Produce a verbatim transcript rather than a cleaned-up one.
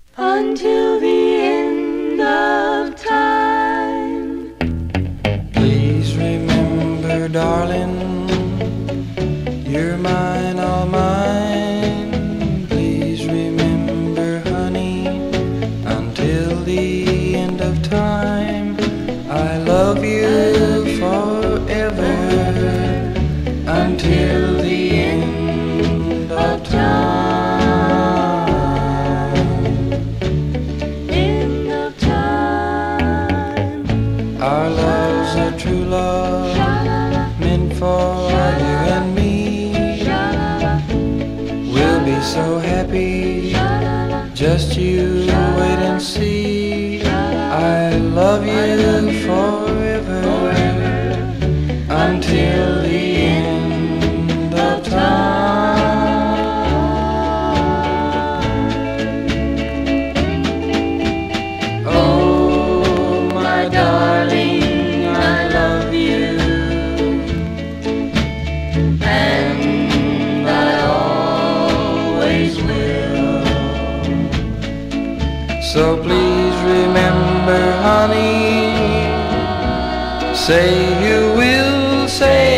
until the end of time. Please remember, darling, you're mine, all mine. Please remember, honey, until the end of time. I love you forever, until the end of time. End of time. Our love's a true love, meant for you and me. We'll be so happy, just you wait and see. I love you forever, until the end of time. Oh, my darling, I love you, and I always will. So please remember, honey, say you will, say